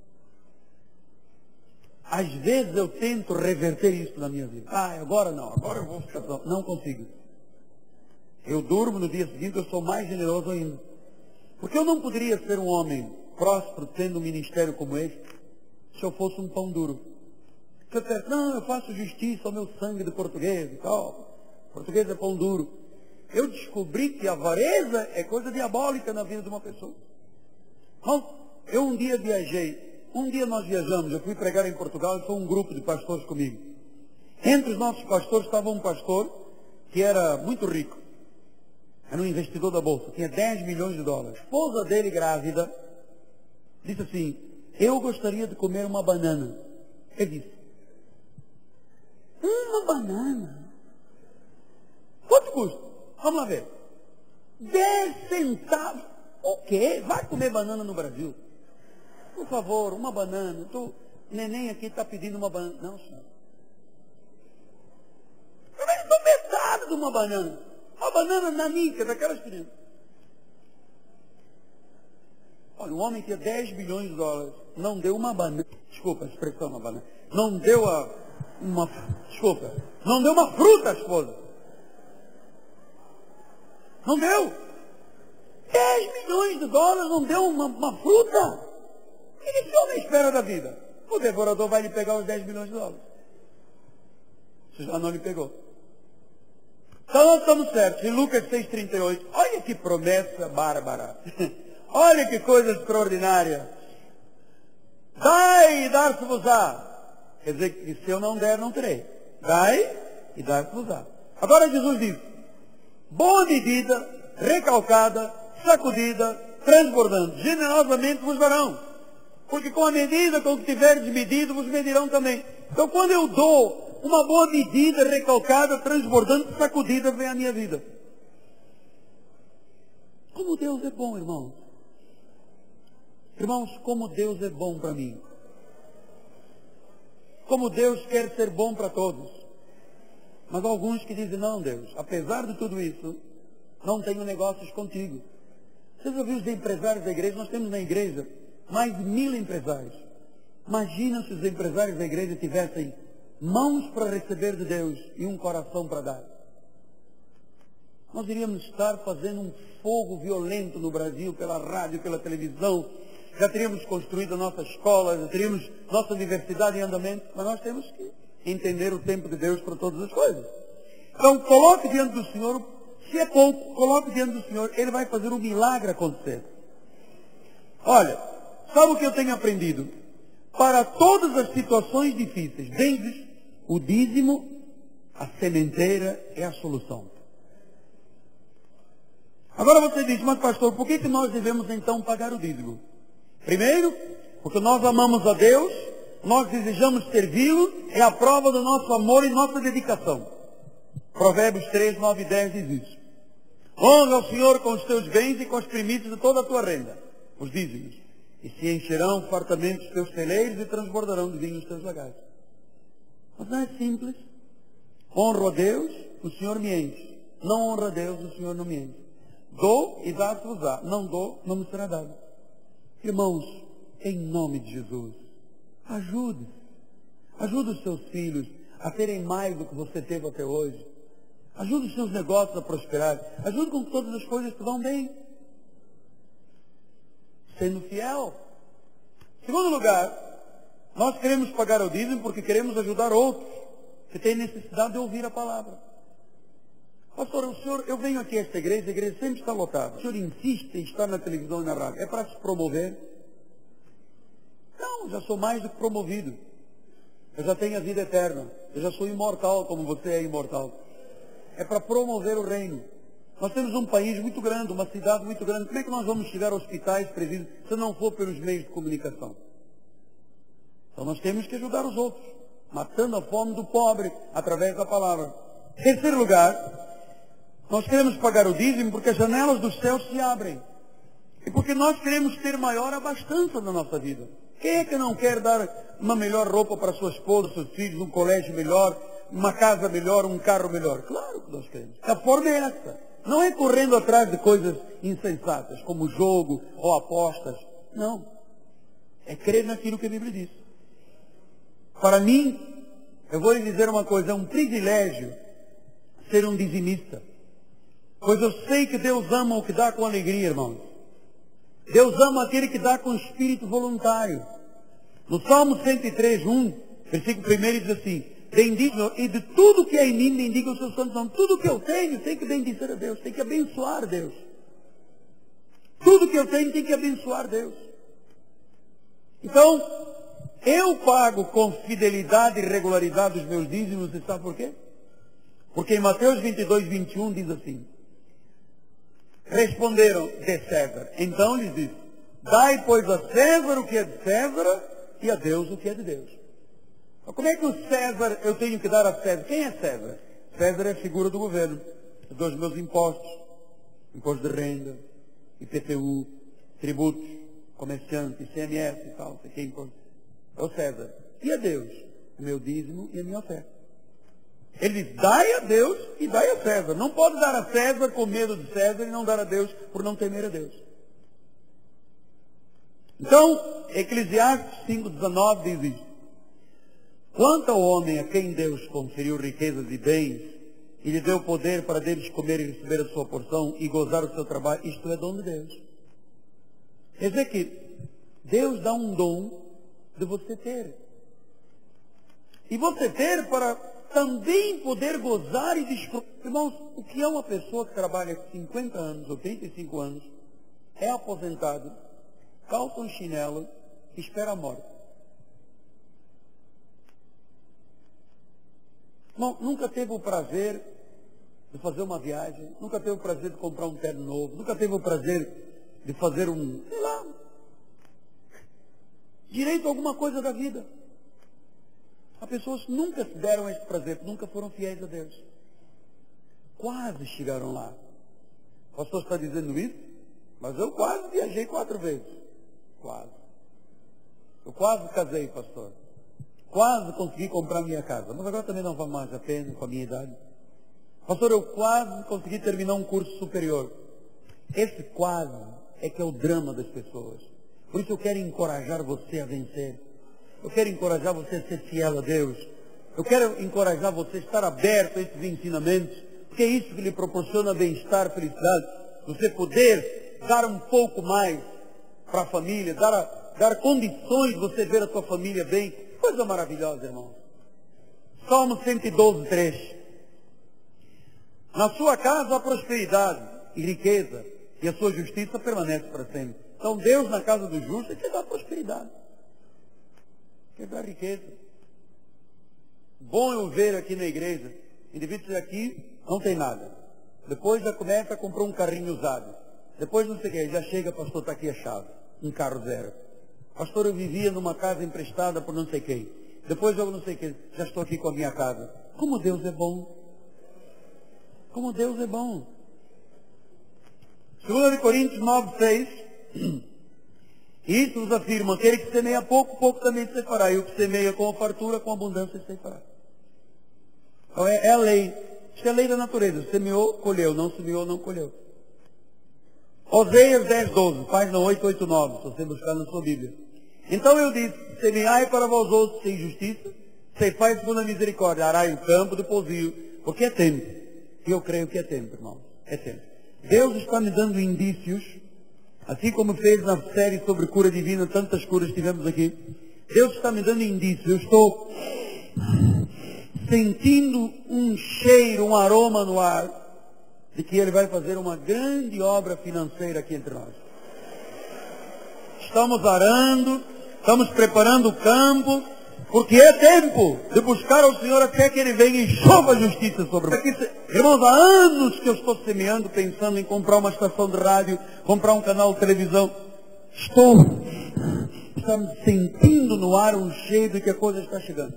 Às vezes eu tento reverter isso na minha vida. Ah, agora não, agora eu vou ficar... Não consigo. Eu durmo no dia seguinte, eu sou mais generoso ainda. Porque eu não poderia ser um homem próspero, tendo um ministério como este, se eu fosse um pão duro. Eu penso, não, eu faço justiça ao meu sangue de português e tal. Português é pão duro. Eu descobri que a avareza é coisa diabólica na vida de uma pessoa. Então, eu um dia viajei, um dia nós viajamos, eu fui pregar em Portugal e foi um grupo de pastores comigo. Entre os nossos pastores estava um pastor que era muito rico. Era um investidor da bolsa, tinha dez milhões de dólares. A esposa dele, grávida, disse assim, eu gostaria de comer uma banana. Ele disse, uma banana? Quanto custa? Vamos lá ver. dez centavos. O quê? Vai comer banana no Brasil? Por favor, uma banana. Tô... Neném aqui está pedindo uma banana. Não, senhor. Eu nem dou metade de uma banana. Uma banana nanica, daquelas crianças. Olha, um homem que tinha dez bilhões de dólares, não deu uma banana. Desculpa a expressão, uma banana. Não deu a, uma... Desculpa. Não deu uma fruta à esposa. Não deu. dez milhões de dólares não deu uma, uma fruta. O que esse homem espera da vida? o devorador vai lhe pegar os dez milhões de dólares. Você já não lhe pegou. Então nós estamos certos. Em Lucas seis, trinta e oito, olha que promessa bárbara. Olha que coisa extraordinária. Dai e dar-se-vos-á. Quer dizer que se eu não der, não terei. Dai e dar-se-vos-á. Agora Jesus diz, boa medida, recalcada, sacudida, transbordando, generosamente vos darão. Porque com a medida com que tiverdes medido, vos medirão também. Então quando eu dou uma boa medida, recalcada, transbordando, sacudida, vem a minha vida. Como Deus é bom, irmãos. Irmãos, como Deus é bom para mim. Como Deus quer ser bom para todos. Mas há alguns que dizem, não Deus, apesar de tudo isso, não tenho negócios contigo. Você já viu os empresários da igreja? Nós temos na igreja mais de mil empresários. Imagina se os empresários da igreja tivessem mãos para receber de Deus e um coração para dar. Nós iríamos estar fazendo um fogo violento no Brasil, pela rádio, pela televisão. Já teríamos construído a nossa escola, já teríamos nossa universidade em andamento, mas nós temos que entender o tempo de Deus para todas as coisas. Então, coloque diante do Senhor, se é pouco, coloque diante do Senhor, Ele vai fazer um milagre acontecer. Olha, sabe o que eu tenho aprendido? Para todas as situações difíceis, desde o dízimo, a sementeira é a solução. Agora você diz, mas pastor, por que que nós devemos então pagar o dízimo? Primeiro, porque nós amamos a Deus, nós desejamos servi-lo, é a prova do nosso amor e nossa dedicação. Provérbios três, nove e dez diz isso. Honra ao Senhor com os teus bens e com os primícios de toda a tua renda, os dízimos, e se encherão fartamente os teus celeiros e transbordarão de vinho os teus lagares. Mas não é simples. Honro a Deus, o Senhor me enche. Não honro a Deus, o Senhor não me enche. Dou e dá-se-vos-á. Não dou, não me será dado. Irmãos, em nome de Jesus, ajude. Ajude os seus filhos a terem mais do que você teve até hoje. Ajude os seus negócios a prosperar. Ajude com que todas as coisas te vão bem. Sendo fiel. Segundo lugar, nós queremos pagar o dízimo porque queremos ajudar outros que têm necessidade de ouvir a palavra. Pastor, o senhor, eu venho aqui a esta igreja, a igreja sempre está lotada. O senhor insiste em estar na televisão e na rádio. É para se promover? Não, já sou mais do que promovido. Eu já tenho a vida eterna. Eu já sou imortal, como você é imortal. É para promover o reino. Nós temos um país muito grande, uma cidade muito grande. Como é que nós vamos chegar a hospitais, presídios, se não for pelos meios de comunicação? Então nós temos que ajudar os outros, matando a fome do pobre, através da palavra. Em terceiro lugar, nós queremos pagar o dízimo porque as janelas dos céus se abrem. E porque nós queremos ter maior abastança na nossa vida. Quem é que não quer dar uma melhor roupa para sua esposa, seus filhos, um colégio melhor, uma casa melhor, um carro melhor? Claro que nós queremos. A forma é essa. Não é correndo atrás de coisas insensatas, como jogo ou apostas. Não. É crer naquilo que a Bíblia diz. Para mim, eu vou lhe dizer uma coisa, é um privilégio ser um dizimista. Pois eu sei que Deus ama o que dá com alegria, irmãos. Deus ama aquele que dá com espírito voluntário. No Salmo cento e três, um, versículo primeiro, diz assim, bendito, e de tudo que é em mim, bendiga o seu santo nome. Tudo que eu tenho, tem que bendizer a Deus, tem que abençoar Deus. Tudo que eu tenho, tem que abençoar Deus. Então, eu pago com fidelidade e regularidade os meus dízimos, você sabe por quê? Porque em Mateus vinte e dois, vinte e um diz assim, responderam de César. Então lhes disse, dai pois a César o que é de César e a Deus o que é de Deus. Então, como é que o César eu tenho que dar a César? Quem é César? César é a figura do governo. Eu dou os meus impostos, imposto de renda, I P T U, tributos, comerciante, I C M S e tal, sei que imposto. É o César. E a Deus? O meu dízimo e a minha oferta. Ele diz, dai a Deus e dai a César. Não pode dar a César com medo de César e não dar a Deus por não temer a Deus. Então, Eclesiastes cinco, dezenove diz isso. Quanto ao homem a quem Deus conferiu riquezas e bens e lhe deu poder para deles comer e receber a sua porção e gozar o seu trabalho, isto é dom de Deus. Quer dizer que Deus dá um dom de você ter. E você ter para também poder gozar e desfrutar. Irmãos, o que é uma pessoa que trabalha cinquenta anos, oitenta e cinco anos, é aposentado, calça um chinelo e espera a morte? Não, nunca teve o prazer de fazer uma viagem, nunca teve o prazer de comprar um terno novo, nunca teve o prazer de fazer um, sei lá, direito a alguma coisa da vida. As pessoas nunca se deram esse prazer, nunca foram fiéis a Deus. Quase chegaram lá. O pastor está dizendo isso, mas eu quase viajei quatro vezes. Quase. Eu quase casei, pastor. Quase consegui comprar minha casa, mas agora também não vale mais a pena com a minha idade. Pastor, eu quase consegui terminar um curso superior. Esse quase é que é o drama das pessoas. Por isso eu quero encorajar você a vencer. Eu quero encorajar você a ser fiel a Deus. Eu quero encorajar você a estar aberto a esses ensinamentos, porque é isso que lhe proporciona bem-estar, felicidade. Você poder dar um pouco mais para a família, dar, a, dar condições de você ver a sua família bem. Coisa maravilhosa, irmão. Salmo cento e doze, três. Na sua casa há prosperidade e riqueza, e a sua justiça permanece para sempre. Então Deus na casa do justo é que dá prosperidade, que dá riqueza. Bom eu ver aqui na igreja, indivíduos aqui não tem nada. Depois já começa a comprar um carrinho usado. Depois não sei o que, já chega, pastor, está aqui a chave. Um carro zero. Pastor, eu vivia numa casa emprestada por não sei quem. Depois eu não sei quem, já estou aqui com a minha casa. Como Deus é bom. Como Deus é bom. Segunda Coríntios nove, seis. Isso nos afirma, aquele que semeia pouco, pouco também se fará. E o que semeia com a fartura, com abundância se fará. Então é, é a lei. Isso é a lei da natureza. Semeou, colheu. Não semeou, não colheu. Oséias dez, doze. Página oito, oito, nove. Se você buscar na sua Bíblia. Então eu disse, semeai para vós outros sem justiça, ceifai segundo a misericórdia, arai o campo do pousio, porque é tempo. E eu creio que é tempo, irmão. É tempo. Deus está me dando indícios, assim como fez na série sobre cura divina, tantas curas tivemos aqui. Deus está me dando indícios. Eu estou sentindo um cheiro, um aroma no ar, de que Ele vai fazer uma grande obra financeira aqui entre nós. Estamos arando, estamos preparando o campo, porque é tempo de buscar ao Senhor até que Ele venha e chova a justiça sobre nós. Irmãos, há anos que eu estou semeando, pensando em comprar uma estação de rádio, comprar um canal de televisão. Estou, estamos sentindo no ar um cheiro de que a coisa está chegando.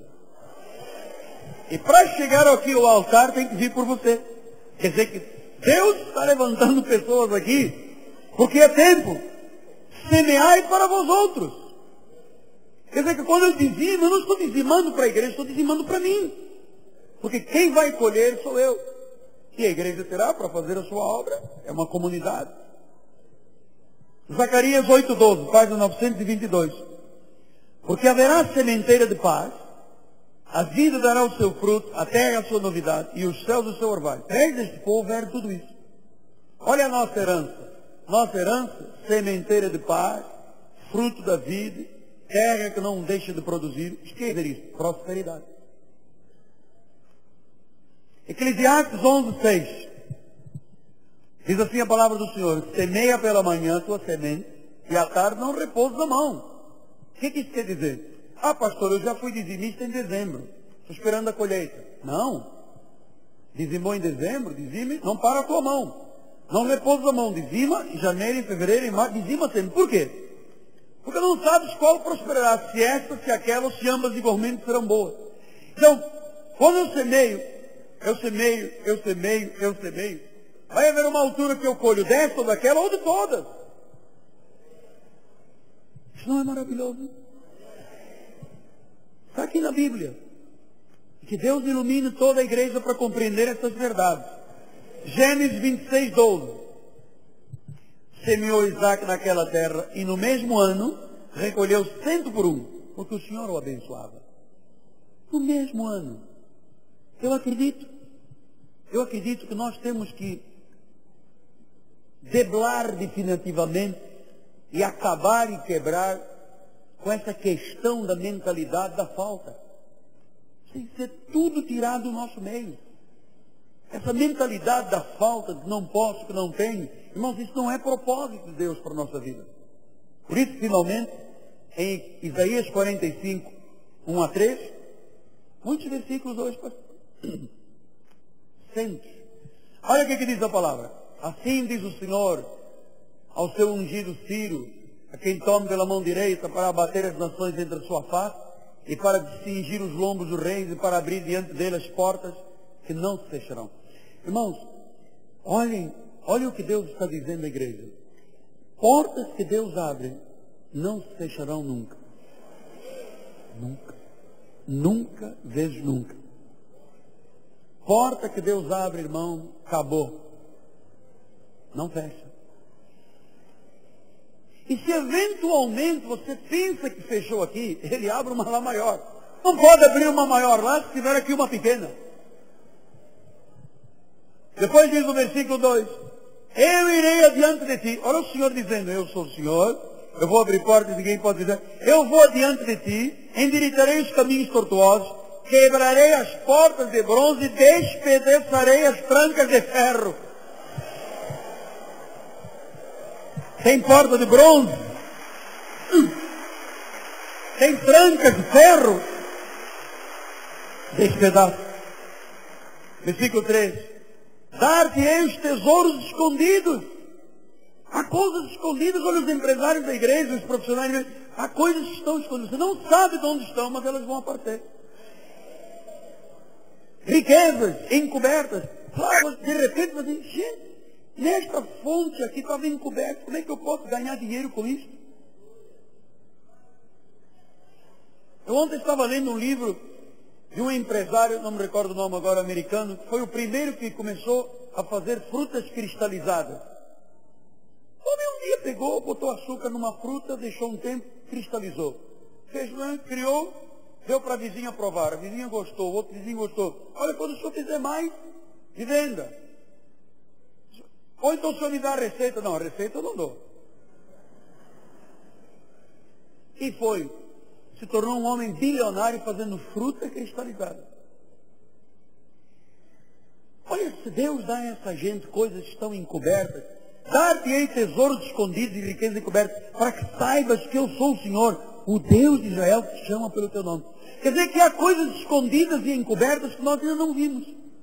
E para chegar aqui ao altar tem que vir por você. Quer dizer que Deus está levantando pessoas aqui, porque é tempo. Semeai para vós outros. Quer dizer que quando eu dizimo, eu não estou dizimando para a igreja, estou dizimando para mim. Porque quem vai colher sou eu. E a igreja terá para fazer a sua obra, é uma comunidade. Zacarias oito, doze, página novecentos e vinte e dois. Porque haverá sementeira de paz, a vida dará o seu fruto, a terra a sua novidade, e os céus o seu orvalho. Três deste povo era tudo isso. Olha a nossa herança. Nossa herança, sementeira de paz, fruto da vida, terra que não deixa de produzir. O que é isso? Prosperidade. Eclesiastes onze, seis. Diz assim a palavra do Senhor: semeia pela manhã a tua semente, e à tarde não repousa a mão. O que, que isso quer dizer? Ah, pastor, eu já fui dizimista em dezembro, estou esperando a colheita. Não. Dizimou em dezembro, dizime, não para a tua mão. Não repousa a mão, dizima em janeiro, em fevereiro, em março, dizima sempre. Por quê? Porque não sabes qual prosperará, se esta, se aquela, ou se ambas igualmente serão boas. Então, quando eu semeio, eu semeio, eu semeio, eu semeio, vai haver uma altura que eu colho desta ou daquela, ou de todas. Isso não é maravilhoso? Está aqui na Bíblia. Que Deus ilumine toda a igreja para compreender essas verdades. Gênesis vinte e seis, doze. Semeou Isaac naquela terra e no mesmo ano recolheu cento por um, porque o Senhor o abençoava. No mesmo ano. Eu acredito. Eu acredito que nós temos que deblar definitivamente e acabar e quebrar com essa questão da mentalidade da falta. Tem que ser tudo tirado do nosso meio. Essa mentalidade da falta, de não posso, que não tenho, irmãos, isso não é propósito de Deus para a nossa vida. Por isso, finalmente, em Isaías quarenta e cinco, um a três, muitos versículos hoje, pastor. Centos. Olha o que, que diz a palavra. Assim diz o Senhor ao seu ungido Ciro, a quem tome pela mão direita para abater as nações entre a sua face, e para cingir os lombos dos reis, e para abrir diante dele as portas que não se fecharão. Irmãos, olhem, olhem o que Deus está dizendo à igreja. Portas que Deus abre não se fecharão nunca. Nunca. Nunca, vezes nunca. Porta que Deus abre, irmão, acabou. Não fecha. E se eventualmente você pensa que fechou aqui, ele abre uma lá maior. Não pode abrir uma maior lá se tiver aqui uma pequena. Depois diz o versículo dois. Eu irei adiante de ti. Olha o Senhor dizendo, eu sou o Senhor. Eu vou abrir portas, ninguém pode dizer. Eu vou adiante de ti, endireitarei os caminhos tortuosos, quebrarei as portas de bronze e despedaçarei as trancas de ferro. Tem porta de bronze, tem trancas de ferro, despedaço. Versículo três. Dar-te-ei os tesouros escondidos. Há coisas escondidas, olha os empresários da igreja, os profissionais da igreja, há coisas que estão escondidas. Você não sabe de onde estão, mas elas vão aparecer. Riquezas encobertas. Claro, de repente você diz, gente, nesta fonte aqui estava encoberta, como é que eu posso ganhar dinheiro com isso? Eu ontem estava lendo um livro de um empresário, não me recordo o nome agora, americano, que foi o primeiro que começou a fazer frutas cristalizadas. O homem um dia pegou, botou açúcar numa fruta, deixou um tempo, cristalizou. Fez, criou, deu para a vizinha provar. A vizinha gostou, o outro vizinho gostou. Olha, quando o senhor fizer mais, de venda. Ou então o senhor me dá a receita. Não, a receita eu não dou. E foi. Se tornou um homem bilionário fazendo fruta cristalizada. Olha, se Deus dá a essa gente coisas que estão encobertas, dar-te-ei tesouros escondidos e riquezas encobertas, para que saibas que eu sou o Senhor, o Deus de Israel, que te chama pelo teu nome. Quer dizer que há coisas escondidas e encobertas que nós ainda não vimos.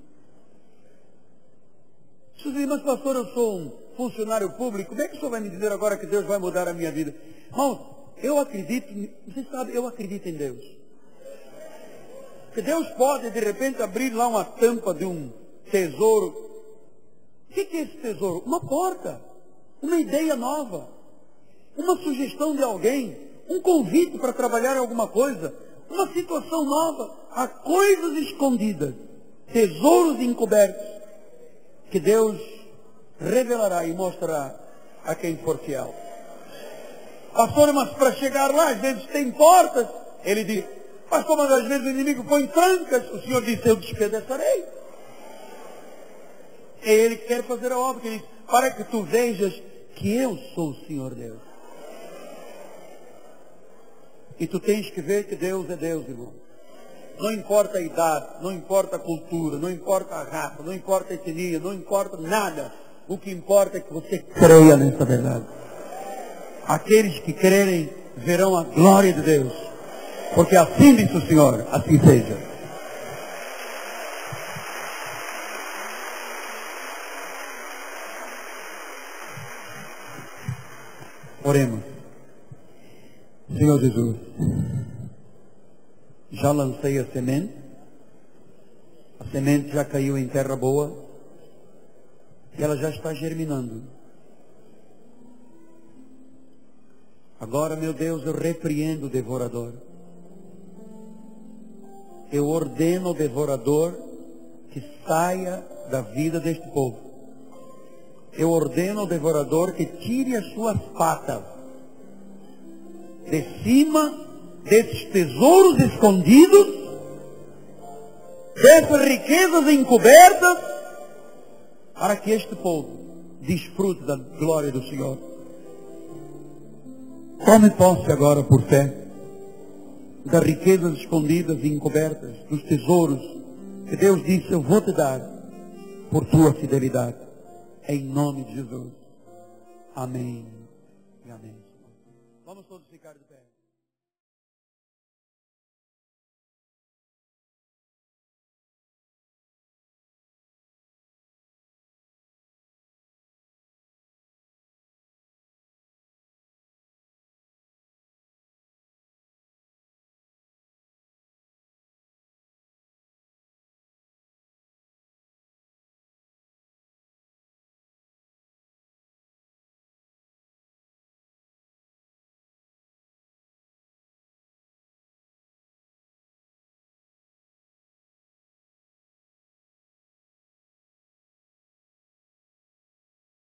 Se você diz, mas pastor, eu sou um funcionário público, como é que o senhor vai me dizer agora que Deus vai mudar a minha vida? Irmãos, eu acredito, você sabe, eu acredito em Deus. Que Deus pode, de repente, abrir lá uma tampa de um tesouro. O que é esse tesouro? Uma porta, uma ideia nova, uma sugestão de alguém, um convite para trabalhar em alguma coisa, uma situação nova. Há coisas escondidas, tesouros encobertos, que Deus revelará e mostrará a quem for fiel. Pastor, mas para chegar lá, às vezes tem portas. Ele diz, pastor, mas às vezes o inimigo põe trancas. O Senhor disse, eu despedaçarei. É Ele que quer fazer a obra, que ele diz, para que tu vejas que eu sou o Senhor Deus. E tu tens que ver que Deus é Deus, irmão. Não importa a idade, não importa a cultura, não importa a raça, não importa a etnia, não importa nada. O que importa é que você creia nessa verdade. Aqueles que crerem verão a glória de Deus. Porque assim disse o Senhor, assim seja. Oremos. Senhor Jesus, já lancei a semente, a semente já caiu em terra boa, e ela já está germinando. Agora, meu Deus, eu repreendo o devorador. Eu ordeno ao devorador que saia da vida deste povo. Eu ordeno ao devorador que tire as suas patas de cima desses tesouros escondidos, dessas riquezas encobertas, para que este povo desfrute da glória do Senhor. Tome posse agora por fé. das riquezas escondidas e encobertas, dos tesouros que Deus disse, eu vou te dar por tua fidelidade. Em nome de Jesus. Amém. E amém. Vamos todos ficar de pé.